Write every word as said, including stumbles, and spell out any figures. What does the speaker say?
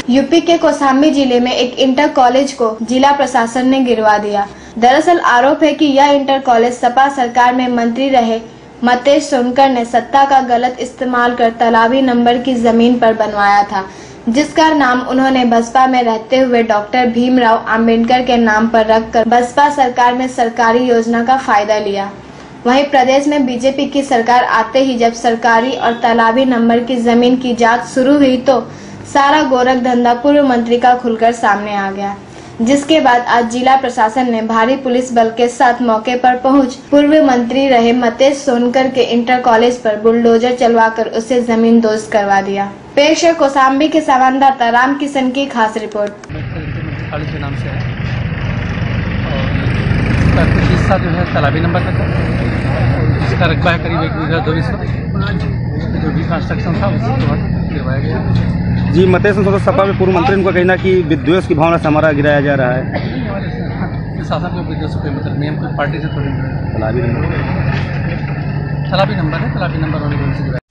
UP के कौशाम्बी जिले में एक इंटर कॉलेज को जिला प्रशासन ने गिरवा दिया। दरअसल आरोप है कि यह इंटर कॉलेज सपा सरकार में मंत्री रहे मतेश सोनकर ने सत्ता का गलत इस्तेमाल कर तालाबी नंबर की जमीन पर बनवाया था, जिसका नाम उन्होंने बसपा में रहते हुए डॉक्टर भीमराव अंबेडकर के नाम पर रखकर बसपा सरकार में सरकारी योजना का फायदा लिया। वहीं प्रदेश में बीजेपी की सरकार आते ही जब सरकारी और तालाबी नंबर की जमीन की जांच शुरू हुई तो सारा गोरख धंधा पूर्व मंत्री का खुलकर सामने आ गया, जिसके बाद आज जिला प्रशासन ने भारी पुलिस बल के साथ मौके पर पहुंच पूर्व मंत्री रहे मतेश सोनकर के इंटर कॉलेज पर बुलडोजर चलवाकर उसे जमीन दोस्त करवा दिया। पेश है कौशाम्बी के संवाददाता राम किशन की खास रिपोर्ट। के नाम से है और कुछ हिस्सा जो है तालाबी नंबर का था, जिसका रकबा है करीब एक बीघा दो बीघा जो भी कंस्ट्रक्शन था उसको गिरवाया गया। जी, मतेश सोनकर सपा में पूर्व मंत्री उनका कहना कि विद्वेष की भावना से हमारा गिराया जा रहा है। शासन को विद्वेष कोई मतलब नियम कोई पार्टी से थोड़ी तालाबी नंबर तालाबी नंबर है तालाबी नंबर होने